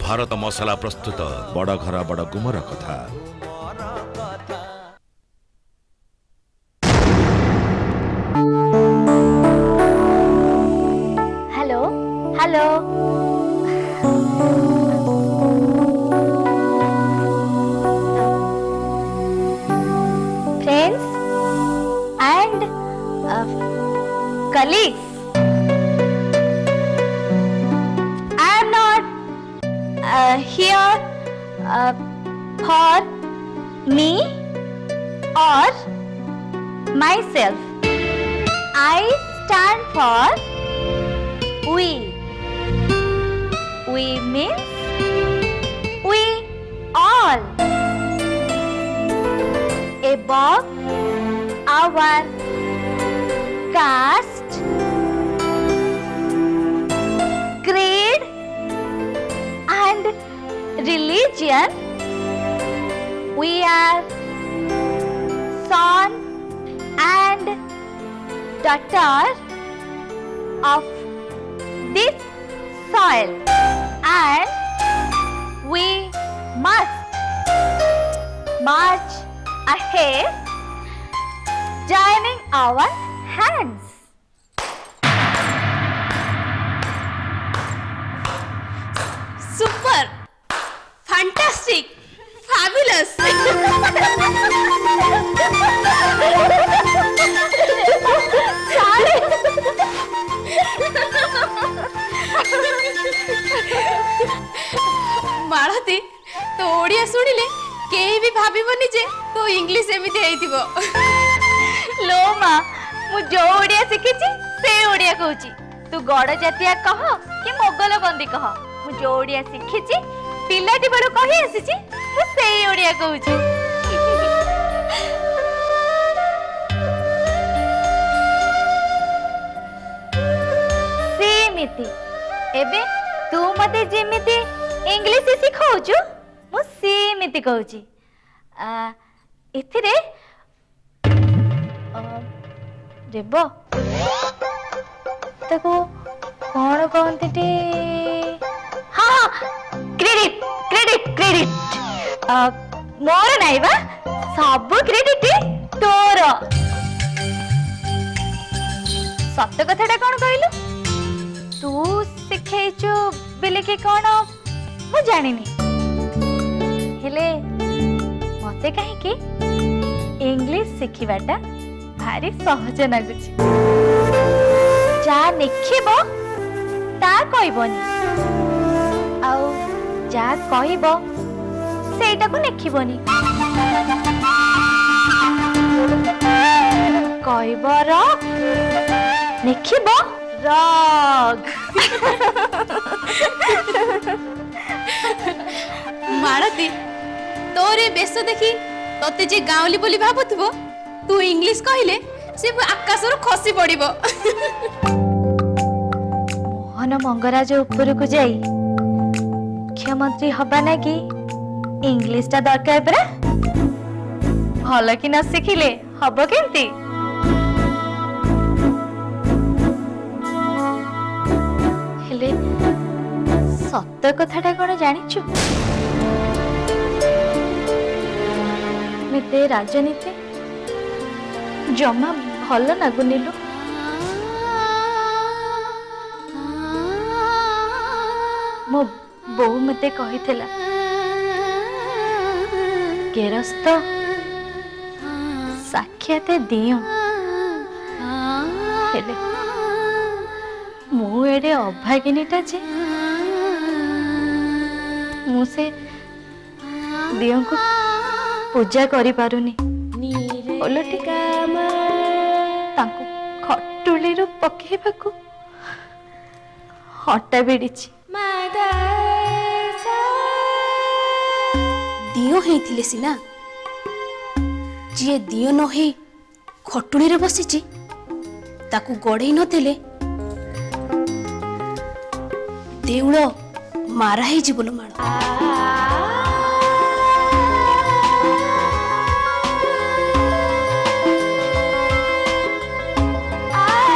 भारत मसला प्रस्तुत बड़ घर बड़ गुमर कथा। Hello hello friends and colleagues, I am not here for me or myself. I stand for we. We means we all. Above our caste, creed and religion, we are son and daughter of this soil, and we must march ahead, joining our hands. Super, fantastic, fabulous. Malati तो ओडिया सुनिले केही भी भाबिबनी जे तो English एमिति हेइथिबो। लो माँ, मु जो ओडिया शिखिची से ओडिया कहूची। तू गड़ जातिया कह कि मोगल बंदी कह, मु जो ओडिया शिखिची पिलाटी बेलू कही आसीची मु सेई ओडिया कहूची। सेमिति एबे तू मते जेमिति इंग्लिश शिखाउछु मु सेमिति कहूची। एथिरे देव ताको कौन कहते हाँ क्रेडिट क्रेडिट क्रेडिट मोर नाई बा सब क्रेडिट तोर। सत्य कथाटा कौन कहलु तू शिखेचु बेले कि कौन मु जानिनी हेले मते कहीं कि इंग्लिश शिखिबाटा भारी सहज लगुच। जा निखिबो ता कहबनी आउ जा कहबो सेटा को निखिबनी। कहबो रग निखिबो रग। मालती तोरे बेस देखी तते जे गाउली बोली भाबुथबो तू इंग्लिश कहले से आकाशर खसी पड़िबो। मोहन मंगराज ऊपर को जाई मुख्यमंत्री हबा ना कि इंग्लिश ता दरकार परा भल कि न शिखिले हब केमती। हेले सत्य कथाटा कौन जानिछु मते राजनीति जमा भल नागुनिलु। मो बहु मते कहिथिला गेरस्त साक्षात दियो हेले मु एडे अभागिनीटा जे मु से दियो को पूजा करि पारुनी। ओलटी तांको खटुली रो पकेबाकू हटा बिड़िछि। दियो हेइथिले सिना जे दियो न हे खटुली रे बसिछि ताकू गड़ेई नथिले देउळ मारा हे जीवन माण।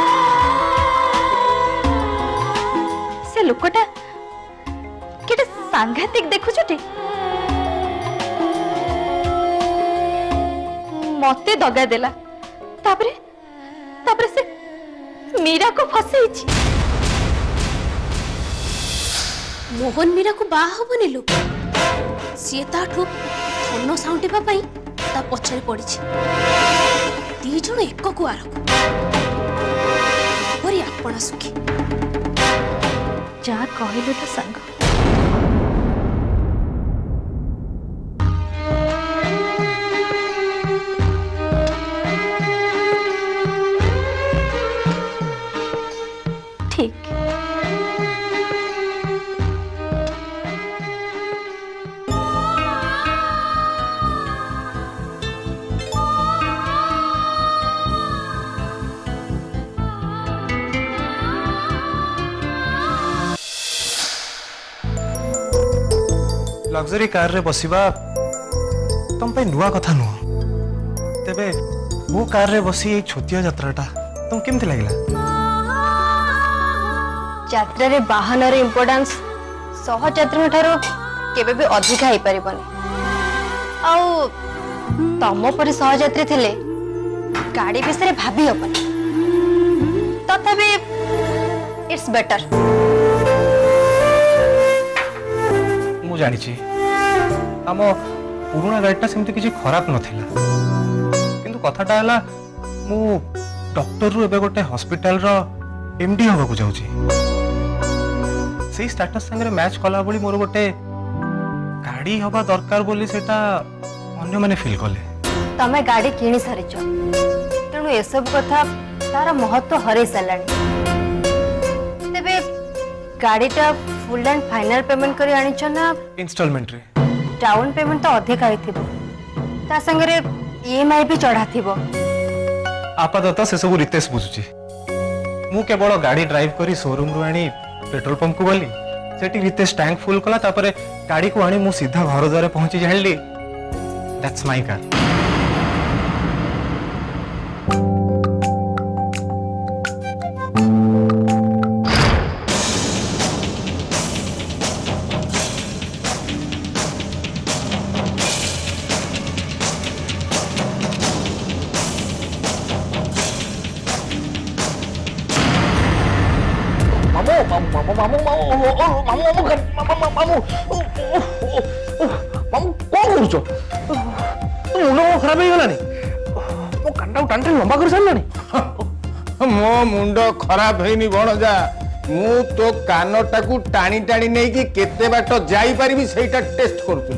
से लोकटा केटे सांघातिक देखुछुटी मते दगा देला तापरे तापरे से मीरा को फसेइछि। मोहन मीरा को बाहा हबनी लोक सी ताठू धन साउंटेबा पई ता पछरे पड़िछि। दी जण एक कुआर परी आपणा सुखी जा कहलु तो संग ठीक। लग्जरी कार रे बसिबा तुम पे नुआ कथा नुह तेबे वो कार रे बसी ए छोटिया यात्राटा तुम केमति लागला? यात्रा रे वाहन रे इंपोर्टेंस सहज यात्रा ठारो केबे भी अधिक होई परिबनी। आउ तम पर सहज यात्री थिले गाड़ी विषय भाभी हबनी तथापि इट्स बेटर। मु जानी छी आम पुराना गाड़ीटा सेमती किसी खराब नथिला किंतु कथाटा हला मु डॉक्टर रु एबे गोटे हॉस्पिटल रो एमडी होबा को जाउची सेही स्टेटस संगे मैच कला बोली मोर गोटे गाड़ी होबा दरकार बोली सेटा अन्य माने फील कले। तमे गाड़ी किनी सारिचो तेणु ए सब कथा तार महत्व हरै सलानी। तेबे गाड़ीटा फुल एंड फाइनल पेमेंट करी आनी छ ना इंस्टॉलमेंट रे? डाउन पेमेंट तो अधिक आई थिबो ता संगे रे ईएमआई भी चढ़ा थिबो। आपातत से सब रितेश बुझुची मु केवल गाड़ी ड्राइव करी शोरूम रु आनी पेट्रोल पंप को गली सेठी रितेश टैंक फुल कला तापरे गाड़ी को आनी मु सीधा घर द्वारे पहुंची जाइली। That's my car. खराब लंबा कर सारे मो मुंड खराब है भणजा मु तो कानटा को टाणी टाणी नहीं कि केते बाट जाई परिबी सेटा टेस्ट करतु।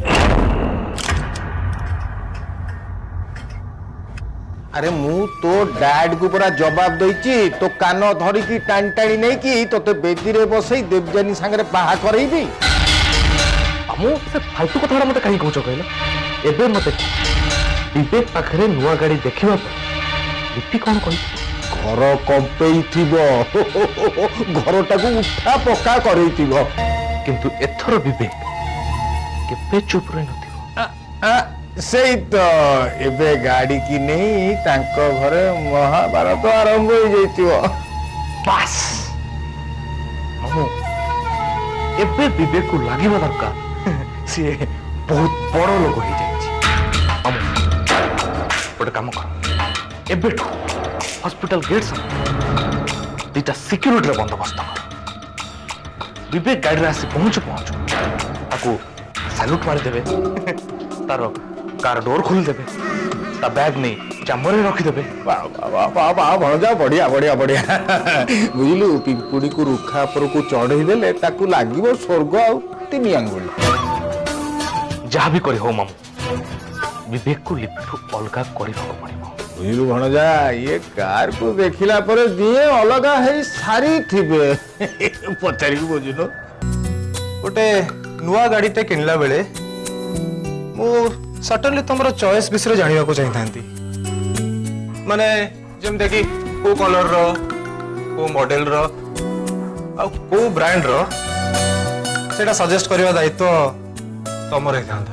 अरे मु तो डैड को पूरा जवाब देछि तो कान धरी की टाणी टाणी नहीं कि तोते बेदी रे बसई देवजानी संगे बाहा करैबी। हमो से फालतू कथा मते कहीं कहूछ कहलो एबे मते विवेक पाखरे नुआ गाड़ी देखिबा दीप्ति कौन कहि घर कंपेई थिबो घरटा को उठा पक्का करई थिबो किंतु एथरो विवेक केबे चुप रहि नथिबो। सेई तो एबे गाड़ी की नहीं तांको घरे महाभारत आरंभ हो जाइतिबो। बस हमो एबे विवेक को लागिबा दरकार सी बहुत बड़ लोग हो जाइछि। हमो गोटे काम कर एबे हॉस्पिटल गेट सब दीटा सिक्योरिटी बंदोबस्त कर विवेक गाड़ी रे आसी पहुंच ताको सैल्यूट मारी देबे तार कार डोर खोल देबे ता बैग नहीं चामरे रखी देबे। वाह वाह वाह वाह भणजा बढ़िया बढ़िया बढ़िया बुझिलु पिंपुड़ी को रुखा पर को चढ़ई देले ताको लागिवो स्वर्ग आ तीन आंगुल जहाँ भी करी हो मामू विवेक को लिप्टू अलगा करी रखो पड़िबो। बुझिलु भणजा ये कार को देखिला पर दिए अलगा है सारी थिबे पचारी को बुझिलो गोटे नुआ गाड़ीटे किनला बेले मु सटनली तुमरो चॉइस विषय जानिबा को चाहिथांती माने जेम देखि को कलर रो को मॉडल रो आ को ब्रांड रो सेटा सजेस्ट करबा दायित्व तमरे थांता।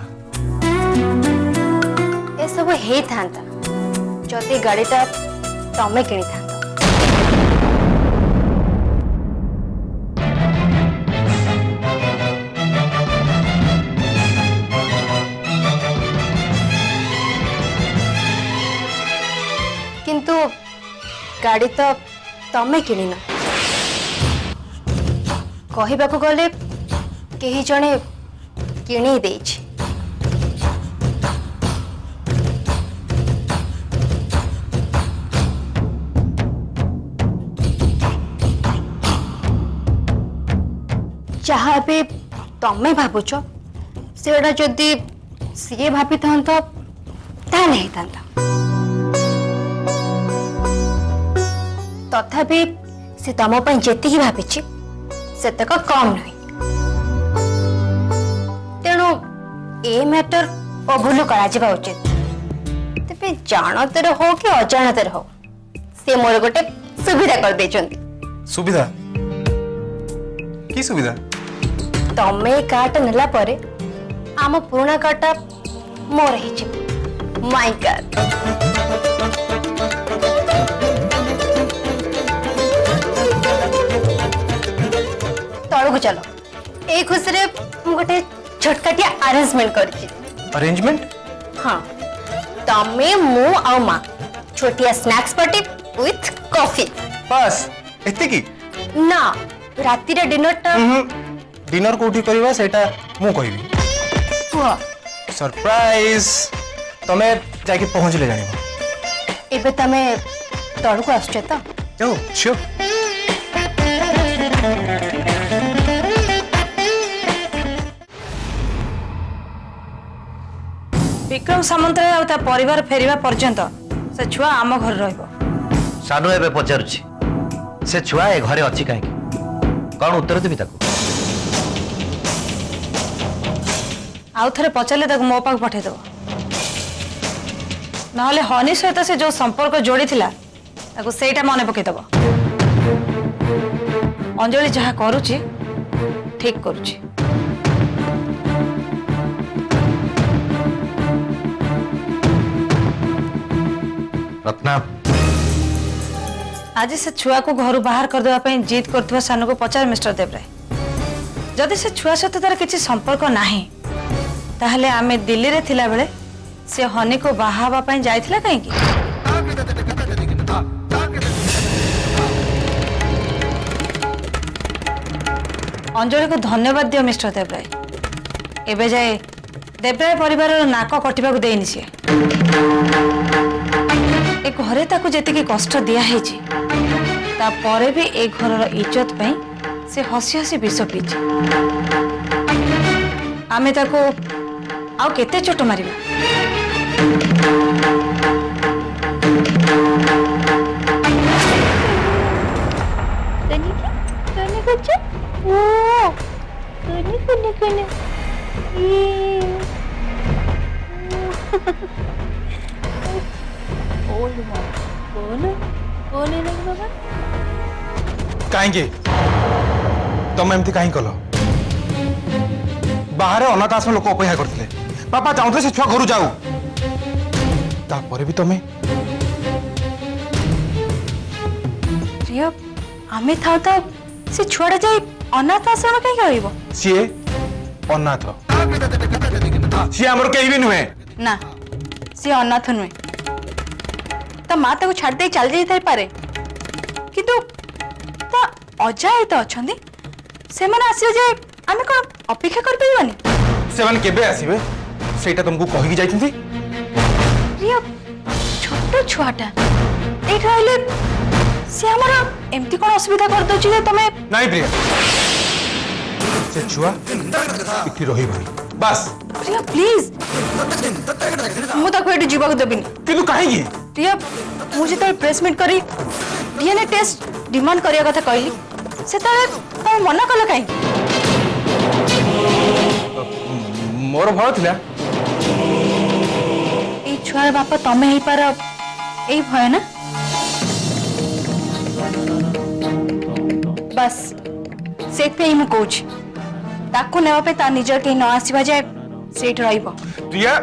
ए सब हे थांता जति गाड़ीटा तमे किनी था। गाड़ी तो तमें किणिन कहवाक गले कहीं जड़े किणी देछि। जहाँ भी तमें भावुच सेटा जदि सी भाभी था तथापि से तुम जी भावी सेतक कम नुह तेणु ए मैटर ओभुल करा उचित। तेरे जानतर हो कि अजाणतर हो से मोर गोटे सुविधा कर देचंती। सुविधा की सुविधा? तमे कार्ड नेला परे आम पुराना कार्डटा मोर ही माय कार्ड। तलू चलो ए खुशी रे गोटे छोटकाटिया अरेंजमेंट करछि। अरेंजमेंट? हाँ तमे मु आ मां छोटिया स्नैक्स पार्टी विथ कॉफी। बस एते की ना राति रे डिनर टा डिनर कोठी करबा सेटा मु कहबी। हुआ सरप्राइज तमे जाके पहुंचले जानिबो। एबे तमे तळु को आछे त जाओ श्योर। विक्रम सामंतराय आ ता परिवार फेरिबा पर्यंत से छुआ आम घर रहइबो। सानू एबे पचारुछि से छुआ ए घरे अछि काहे कौन उत्तर देबी ताको? आउ थरे पचारे ताको मो पाक पठे दो नहले हनी सहित से जो संपर्क जोड़ी थिला ताको सेटा मने पके दबो। अंजलि जहा करूछि ठीक करूछि। रत्ना आज से छुआ को घर बाहर कर देवा पई जिद करथवा सानू को पचार मिस्टर देवराय जदि से छुआ सहित तार किछि संपर्क नाही ताहले आमे दिल्ली रे थिला बेले से हनी को बाहावा पई जाइथिला काहे की? अंजलि को धन्यवाद दियो मिस्टर देवराय। एबे जाए देवराय परिवार नाक कटिबा को देइनि से ए घरे ताको जेतिकी कष्ट दिया हेछि ता परे भी ए घरर इज्जत पई से हसी हसी विष पीछि। आमे ताको आउ केते चोट मारिबा? कहीं तुम एमती कहीं कल बाहर अनाथ आश्रम लोक अपेक्षा करते बापा चाहते से छुआ घर जाऊ तापर भी तुम्हें प्रिय आमे थाउ ता से छुआडा जाई अनाथ आश्रम कहीं कहइबो? सी अनाथ सी हमर कहीं भी नुहे ना सी अनाथ नुहे ता माँ ताको छाड़ दे चल जाई थाई पारे किंतु ता अजाए तो अछंदी से माने आसी जे आमे कोन अपेक्षा कर परिबानी? से माने केबे आसीबे सेटा तुमको कहि कि जाइथिंती? प्रिय छोट छुआटा ए रहले से हमरा एमती कोन असुविधा कर दोछि जे तमे नहीं प्रिया से छुआ इठी रही भाई बस। प्रिय प्लीज मु ताको एठी जीवा को देबिनी। किंतु काहे की? प्रिय मु जे प्रेस मीट करी डीएनए टेस्ट डिमांड करिया कथा कहली से त मना कल काहे? मोर भय थिला ए छुआर बापा तमे ही पार ए भय ना बस से पे मु कहूँ ताको नेवा पे ता निजर के न आसीबा जाय सेठ रहिबो। प्रिया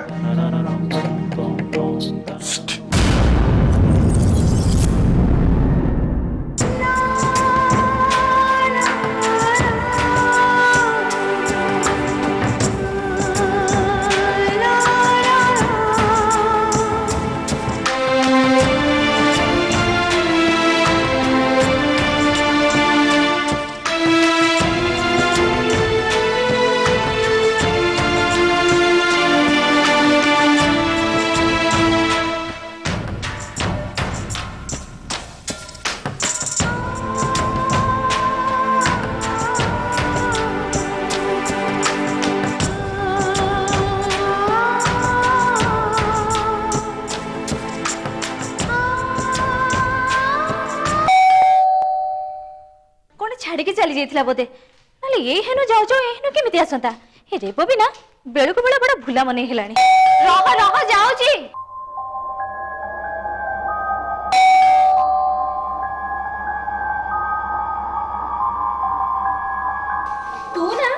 जाइथिला बोधे नले ए हेनु जाऊ जाऊ ए हेनु केमिति आसंता हे रेबो बिना बेळु को बेळा बड़ा भूला मने हेलानी रह रह जाऊ जी तू ना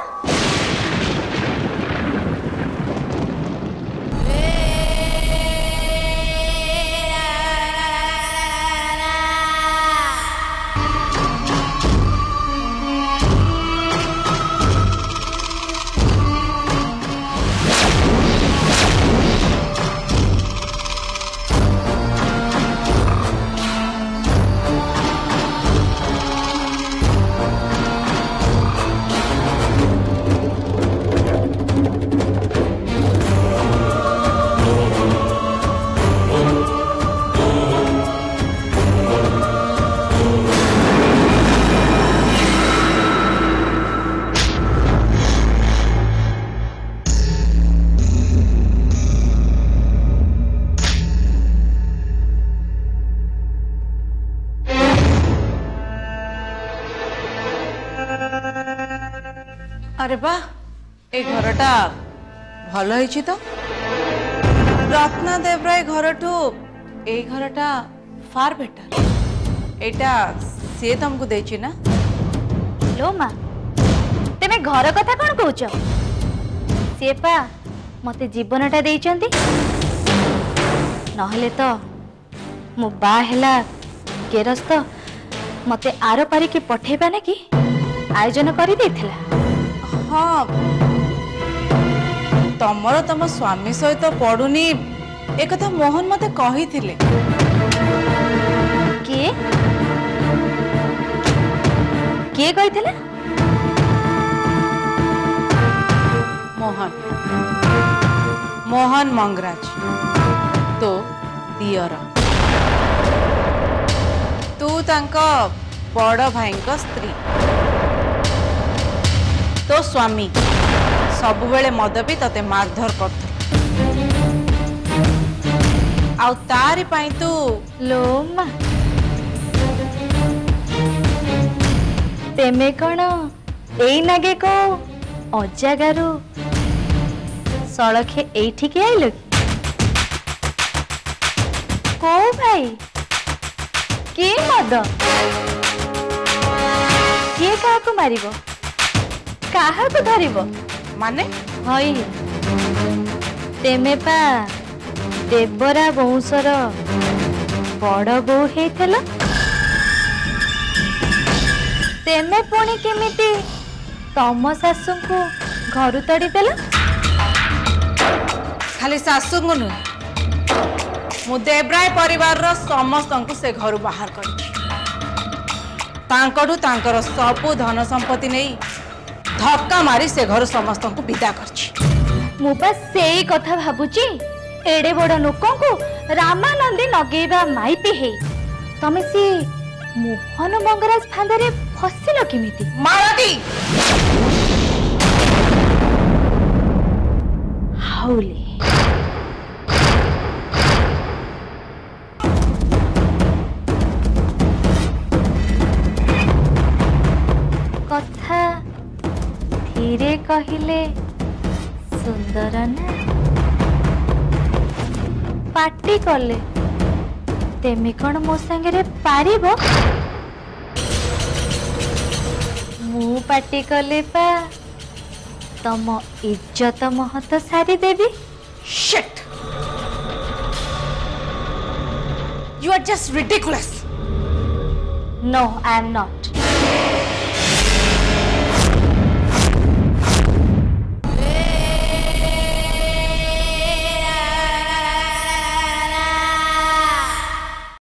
अरे बा ए घरटा भल होइछि तो रत्नदेव रे घरठू ए घरटा फार बेटर एटा से तुमको देछि ना लो माँ तेमे घर कथा कौन कहूच सी पा मते जीवनटा देइचंती नहले तो मु बा हेला गेरस्त मते आरो पारी के पठेबा ना कि आयोजन करी देथिला हाँ तमर तम स्वामी सहित पड़ुनी एक कथा मोहन मते कही थिले किए कही मोहन मोहन मंगराज तो दियर तू तांको बड़ भाई स्त्री तो स्वामी सब बेले मद भी तते मारधर कर तारी पाई तू लो माँ तेमे कौन एई नागे को अजागारू सड़खे एठी के आइलो को भाई के मद किए काहाकू मारिबो काहाकू धरिबो माने हई तेमे पा देवरा वंशर बड़ बो हेइथला तेमे पुणी केमिति तम सासु को घर तड़ी देला खाली सासु को मु देवराय परिवार रो समस्त को से घर बाहर कर तांकर सबु धन संपत्ति नहीं धक्का मारी से घर समस्त को विदा कर मु बस सेई कथा भाबुची एडे बड़ लोकों को रामानंदी नगेबा माइपी हे तमे से मोहन मंगराज फांदरे फसिल केमिति मालती हाउले कथा धीरे कहिले सुंदर ना पार्टी कले तेमी कौन मो संगे पारिबो मु पार्टी कले पा तम इज्जत महत सारी देवी shit you are just ridiculous no I am not